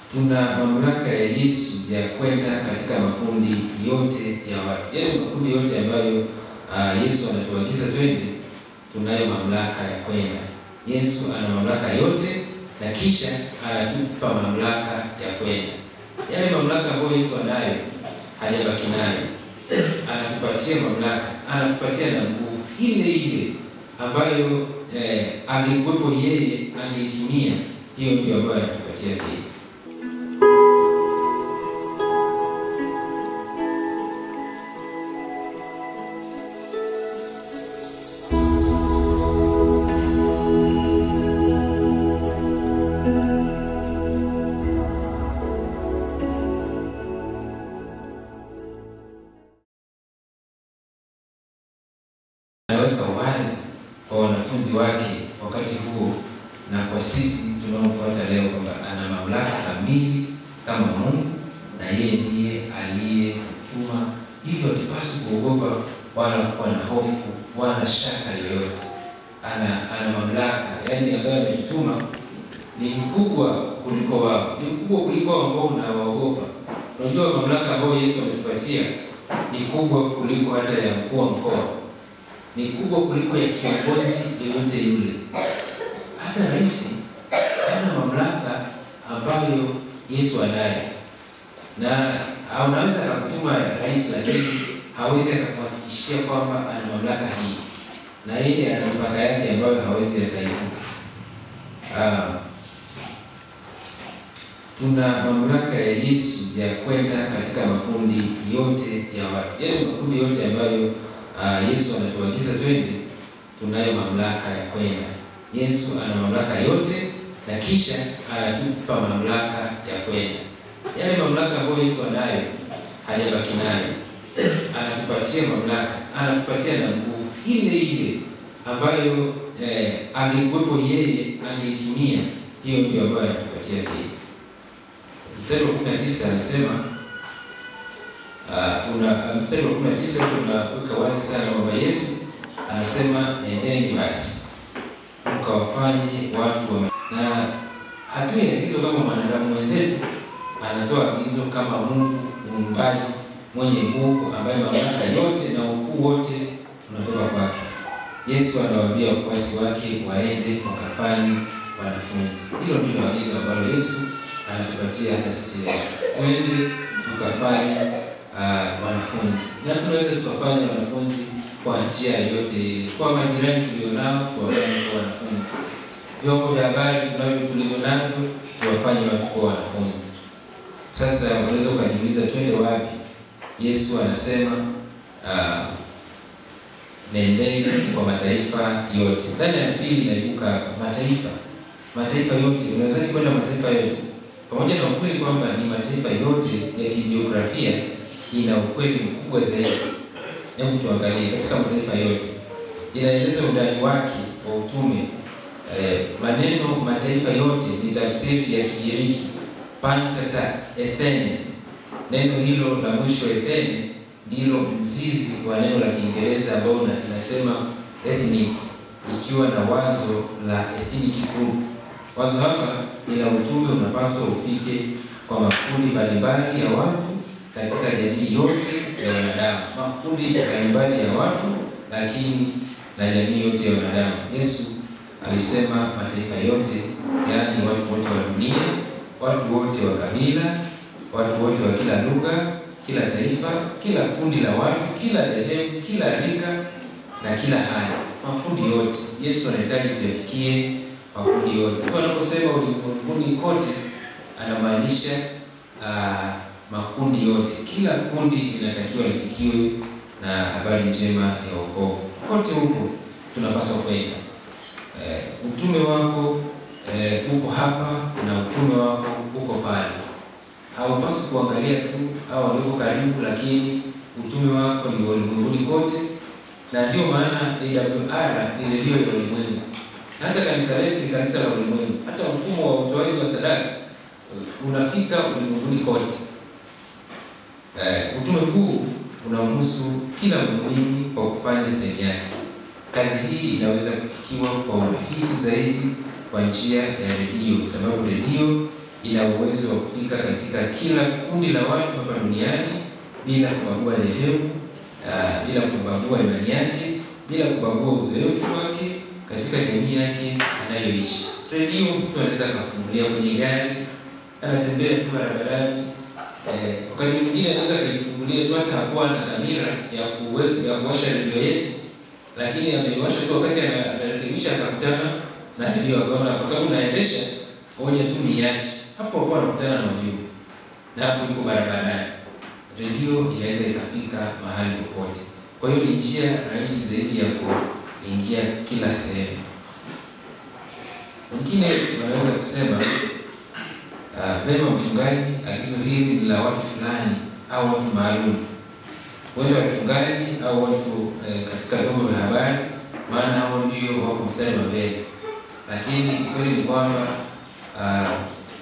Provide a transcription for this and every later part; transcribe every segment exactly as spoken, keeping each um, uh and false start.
tuna mamlaka ya Yesu ya kwenda katika makundi yote ya watu. Yaani makundi yote ambayo uh, Yesu anatuagiza twende, tunayo mamlaka ya kwenda. Yesu ana mamlaka yote na kisha anatupa mamlaka ya kwenda. Yaani mamlaka ambayo Yesu anayo hajabaki nayo. Anatupatia mamlaka, anatupatia na nguvu ile ile ambayo eh, angekuwepo yeye angeitumia. Hiyo ndio ambayo anatupatia yeye. Anaweka wazi kwa wanafunzi wake wakati huo na kwa sisi tunaofuata leo kwamba ana mamlaka kamili kama Mungu na yeye ndiye aliyetuma. Hivyo hatupaswi kuogopa wala kuwa na hofu wala shaka yoyote. Ana ana mamlaka, yaani ambaye ametutuma ni mkubwa kuliko wao. Ni mkubwa kuliko wao ambao unawaogopa. Unajua mamlaka ambayo Yesu ametupatia ni kubwa kuliko hata ya mkuu wa mkoa. Ni kubwa kuliko ya kiongozi yeyote yule. Hata rais ana mamlaka ambayo Yesu anayo. Na unaweza kukutuma rais lakini hawezi kukuhakikishia kwamba ana mamlaka hii. Na yeye ana mipaka yake ambayo hawezi akaivuka. Ah. Tuna mamlaka ya Yesu ya kwenda katika makundi yote ya watu. Yaani makundi yote ambayo Uh, Yesu anatuagiza twende, tunayo mamlaka ya kwenda. Yesu ana mamlaka yote na kisha anatupa mamlaka ya kwenda. Yale mamlaka ambayo Yesu anayo hajabaki nayo. Anatupatia mamlaka, anatupatia na nguvu ile ile ambayo eh, angekuwepo yeye angeitumia. Hiyo ndio ambayo anatupatia yeye. Mstari wa kumi na tisa anasema Uh, una mstari wa kumi na tisa tunaweka wazi sana kwamba Yesu anasema nendeni basi mkawafanye watu wa. Na hatui agizo kama mwanadamu mwenzetu, anatoa agizo kama Mungu muumbaji mwenye nguvu ambaye mamlaka yote na ukuu wote unatoka kwake. Yesu anawaambia wafuasi wake waende wakafanye wanafunzi. Hilo ndilo agizo ambalo Yesu anatupatia hata sisi leo. Twende tukafanye Uh, wanafunzi. Na tunaweza tukafanya wanafunzi kwa njia yote, kwa majirani tulionao tuwafanye kwa wanafunzi. Vyombo vya habari tunavyo tulionavyo tuwafanye watu kwa wanafunzi. Sasa unaweza kujiuliza twende wapi? Yesu anasema uh, nendeni kwa mataifa yote. Ndani ya pili naibuka mataifa. Mataifa yote. Unaweza kwenda mataifa yote. Pamoja na ukweli kwamba ni mataifa yote ya kijiografia, ina ukweli mkubwa zaidi. Hebu tuangalie katika mataifa yote. Inaeleza undani wake wa utume. Eh, maneno mataifa yote ni tafsiri ya Kigiriki pantata ethene. Neno hilo la mwisho ethene ndilo mzizi wa neno la Kiingereza ambao linasema ethnic, ikiwa na wazo la ethnic group. Wazo hapa ni la utume unapaswa ufike kwa makundi mbalimbali ya watu katika jamii yote ya wanadamu. Makundi mbalimbali ya watu lakini na jamii yote ya wanadamu. Yesu alisema mataifa yote, yaani watu wote wa dunia, watu wote wa kabila, watu wote wa kila lugha, kila taifa, kila kundi la watu, kila dhehebu, kila rika na kila hali. Makundi yote. Yesu anahitaji tuyafikie makundi yote. Kwa anaposema ulimwenguni kote anamaanisha uh, makundi yote. Kila kundi linatakiwa lifikiwe na habari njema ya wokovu. Kote huko tunapaswa kwenda. Eh, utume wako eh, uko hapa na utume wako uko pale. Haupaswi kuangalia tu au walioko karibu, lakini utume wako ni ulimwenguni kote. Na ndio maana A W R ni redio ya ulimwengu. Na hata kanisa letu ni kanisa la ulimwengu. Hata mfumo wa utoaji wa sadaka unafika ulimwenguni kote. Uh, utume huu unamhusu kila muumini kwa kufanya sehemu yake. Kazi hii inaweza kufikiwa kwa urahisi zaidi kwa njia ya redio, sababu redio ina uwezo wa kufika katika kila kundi la watu hapa duniani bila kubagua dhehebu, uh, bila kubagua imani yake, bila kubagua uzoefu wake katika jamii yake anayoishi. Redio mtu anaweza kufungulia kwenye gari, anatembea tu barabarani. Eh, wakati mwingine anaweza kuifungulia tu hata hakuwa na dhamira ya kuweka ya kuwasha redio yetu, lakini ameiwasha tu wakati anarekebisha akakutana na redio akaona kwa sababu naendesha ngoja tu niache. Hapo hapo anakutana na ujumbe. Na hapo yuko barabarani. Redio inaweza ikafika mahali popote. Kwa hiyo ni njia rahisi zaidi ya kuingia kila sehemu. Wengine wanaweza kusema uh, vema mchungaji, agizo hili ni la watu fulani au watu maalum. Wale wachungaji au watu eh, katika vyombo vya habari, maana hao ndio wako mstari wa mbele. Lakini kweli ni kwamba uh,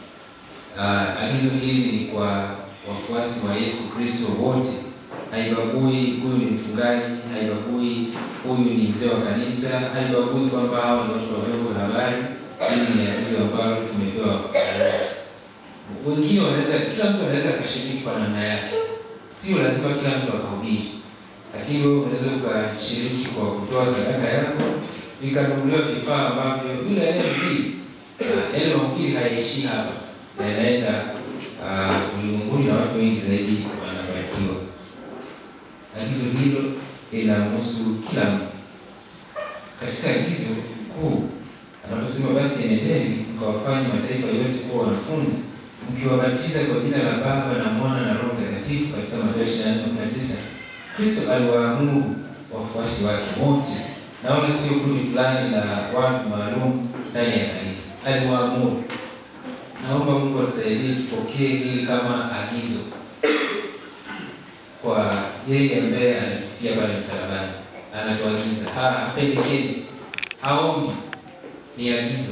uh, agizo hili ni kwa wafuasi wa Yesu Kristo wote. Haibagui huyu ni mchungaji, haibagui huyu ni mzee wa kanisa, haibagui kwamba hao ni watu wa vyombo vya habari. Hili ni agizo ambalo tumepewa wote. Wengine wanaweza, kila mtu anaweza kushiriki kwa namna yake. Sio lazima kila mtu akahubiri. Lakini wewe unaweza ukashiriki kwa kutoa sadaka yako, ikanunuliwa vifaa ambavyo yule anayehubiri. Yale mahubiri haishi hapa. Yanaenda uh, ulimwenguni na watu wengi zaidi wanabarikiwa. Agizo hilo linamhusu kila mtu. Katika agizo kuu anaposema basi enendeni mkawafanye mataifa yote kuwa wanafunzi, mkiwabatiza kwa jina la Baba na Mwana na Roho Mtakatifu, katika Mathayo ishirini na nne tisa. Kristo aliwaamuru wafuasi wake wote, na wala sio kundi fulani la watu maalum ndani ya kanisa. Aliwaamuru. Naomba Mungu atusaidie tupokee hili kama agizo kwa yeye ambaye anatufia pale msalabani. Anatuagiza, hapendekezi, haombi, ni agizo.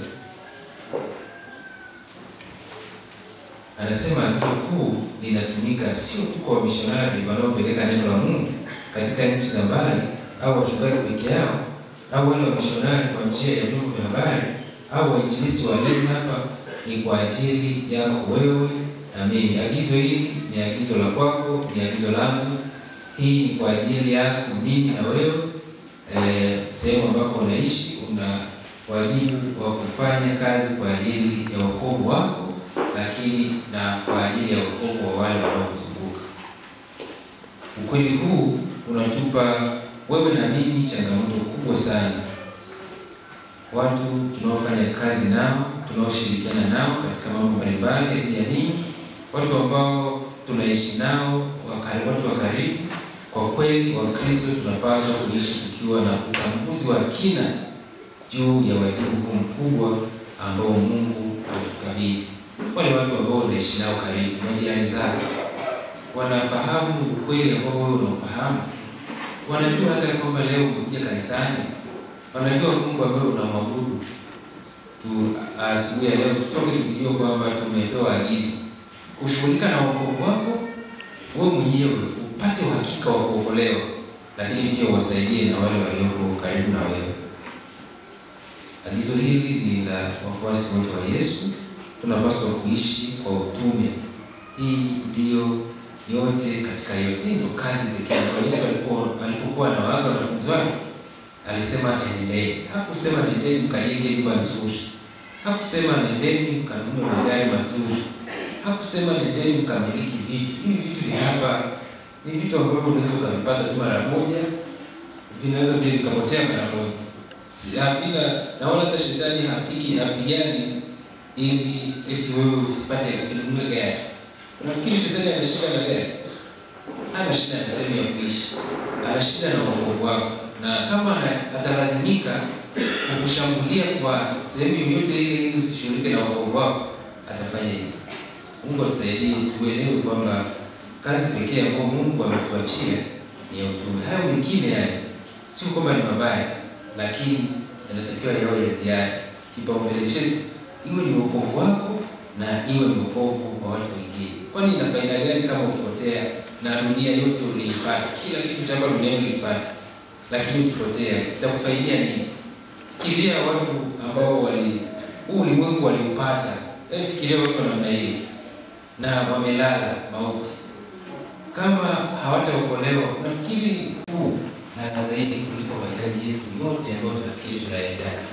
Anasema agizo kuu linatumika sio tu kwa wamishonari wanaopeleka neno la Mungu katika nchi za mbali, au wachungaji peke yao, au wale wamishonari kwa njia ya vyombo vya habari, au wainjilisti walei hapa. Ni kwa ajili yako wewe na mimi. Agizo hili ni agizo la kwako, ni agizo langu. Hii ni kwa ajili yako mimi na wewe. Eh, sehemu ambako unaishi una wajibu wa kufanya kazi kwa ajili ya wokovu wako, lakini na kwa ajili ya wokovu wa wale wanaokuzunguka. Ukweli huu unatupa wewe na mimi changamoto kubwa sana. Watu tunaofanya kazi nao, tunaoshirikiana nao katika mambo mbalimbali ya jamii, watu ambao tunaishi nao, watu wa karibu. Kwa kweli Wakristo tunapaswa kuishi tukiwa na utambuzi wa kina juu ya wajibu huu mkubwa ambao Mungu ametukabidhi. Wale watu ambao unaishi nao karibu, majirani zako, wanafahamu ukweli ambao wewe unafahamu. Wanajua hata kwamba leo umekuja kanisani. Wanajua Mungu ambaye unamwabudu. Tu asubuhi ya leo tutoke tukijua kwamba tumepewa agizo kushughulika na wokovu wako wewe mwenyewe, upate uhakika wa kuokolewa, lakini pia uwasaidie na wale walioko karibu na wewe. Agizo hili ni la wafuasi wote wa Yesu. Tunapaswa kuishi kwa utume. Hii ndio yote katika yote, ndio kazi pekee. Kwa Yesu alipokuwa na waaga wanafunzi wake, alisema enendeni. Hakusema nendeni mkajenge nyumba nzuri. Hakusema nendeni mkanunue magari mazuri. Hakusema nendeni mkamiliki vitu. Hivi vitu vya hapa ni vitu ambavyo unaweza kuvipata tu mara moja, vinaweza pia vikapotea mara moja. Si hapina, naona hata shetani hapigi hapigani ili eti wewe usipate usinunue gari. Unafikiri shetani ana shida na gari? Ana shida na sehemu ya kuishi. Ana shida na wokovu wako. Na kama atalazimika kukushambulia kwa sehemu yoyote ile ili usishughulike na wokovu wako, atafanya hivyo. Mungu atusaidie tuelewe kwamba kazi pekee ambayo Mungu ametuachia ni ya utume. Hayo mengine yani sio kwamba ni mabaya, lakini yanatakiwa yawe ya ziada. Kipaumbele chetu iwe ni wokovu wako na iwe ni wokovu wa watu wengine. Kwani ina faida gani kama ukipotea na dunia yote uliipata, kila kitu cha hapa duniani ulipata, lakini ukipotea itakufaidia nini? Fikiria watu ambao wali huu ulimwengu waliupata Fikiria watu wa namna hiyo na wamelala mauti. Kama hawataokolewa, nafikiri huu na zaidi kuliko mahitaji yetu yote ambayo tunafikiri tunayahitaji.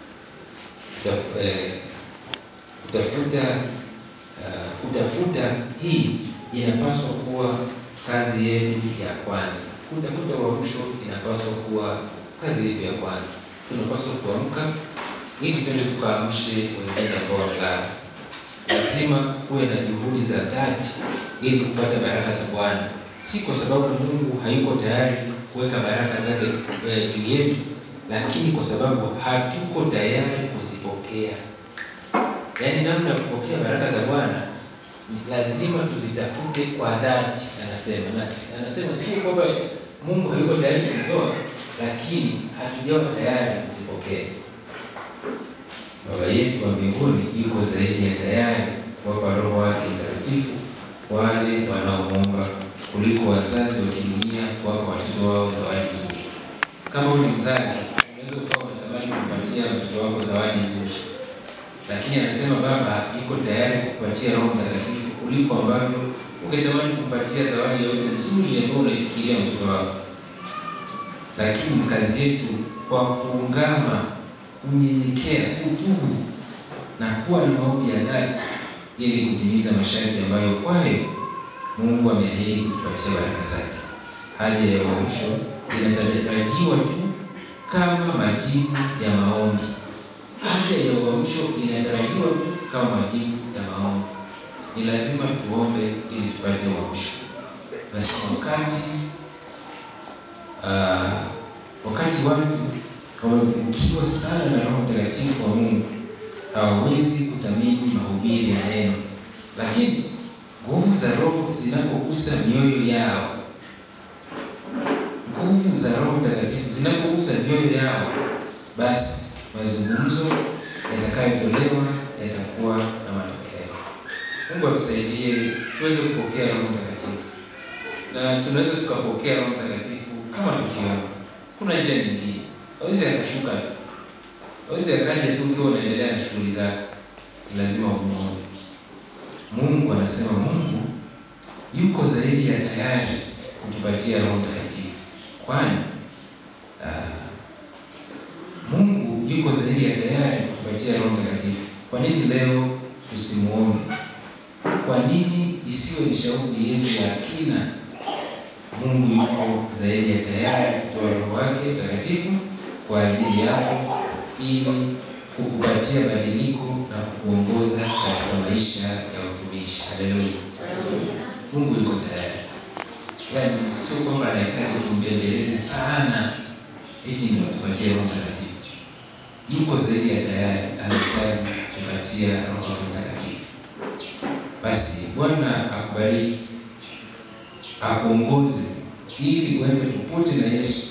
Kutafuta uh, kutafuta hii inapaswa kuwa kazi yetu ya kwanza. Kutafuta uamsho inapaswa kuwa kazi yetu ya kwanza. Tunapaswa kuamka ili twende tukaamshe wengine ambao wamelala. Lazima kuwe na juhudi za dhati ili kupata baraka za Bwana. Si kwa sababu Mungu hayuko tayari kuweka baraka zake juu yetu, lakini kwa sababu hatuko tayari kuzipokea. Yaani namna ya kupokea baraka za Bwana lazima tuzitafute kwa dhati, anasema. Na anasema sio kwamba Mungu hayuko tayari kuzitoa, lakini hatujawa tayari kuzipokea. Baba yetu wa mbinguni yuko zaidi ya tayari kuwapa Roho wake Mtakatifu wale wanaomuomba kuliko wazazi wa kidunia kuwapa watoto wao zawadi nzuri. Kama wewe ni mzazi, unaweza kuwa unatamani kumpatia mtoto wako zawadi nzuri, lakini anasema Baba yuko tayari kukupatia Roho Mtakatifu kuliko ambavyo ungetamani kumpatia zawadi yote nzuri ambayo unaifikiria mtoto wako. Lakini kazi yetu kwa kuungama, kunyenyekea, kutubu na kuwa na maombi ya dhati ili kutimiza masharti ambayo kwayo Mungu ameahidi kutupatia baraka zake. Haja ya uamsho inatarajiwa tu kama majibu ya maombi. Haja ya uamsho inatarajiwa tu kama majibu ya maombi. Ni lazima tuombe ili tupate uamsho. Basi wakati uh, wakati watu wamepungukiwa sana na Roho Mtakatifu wa Mungu, hawawezi kuthamini mahubiri ya neno. Lakini nguvu za Roho zinapogusa mioyo yao, nguvu za Roho Mtakatifu zinapogusa mioyo yao, basi mazungumzo yatakayotolewa yatakuwa na matokeo. Mungu atusaidie tuweze kupokea Roho Mtakatifu. Na tunaweza tukapokea Roho Mtakatifu kama tukiomba. Kuna njia nyingine. Hawezi akashuka tu. Hawezi akaja tu ukiwa unaendelea na shughuli zako. Ni lazima umuombe. Mungu anasema Mungu yuko zaidi ya tayari kutupatia Roho Mtakatifu. Kwani uh, Mungu yuko zaidi ya tayari kutupatia Roho Mtakatifu. Kwa nini leo tusimuombe? Kwa nini isiwe ni shauri yetu ya kina? Mungu yuko zaidi ya tayari kutoa Roho wake Mtakatifu kwa ajili yako ili kukupatia badiliko na kukuongoza katika maisha ya utumishi. Haleluya. Mungu yuko tayari. Yaani sio kwamba anahitaji tumbembeleze sana eti ndio tupatie Roho Mtakatifu. Yuko zaidi ya tayari, anahitaji tupatie Roho Mtakatifu. Basi Bwana akubariki, akuongoze ili uende popote na Yesu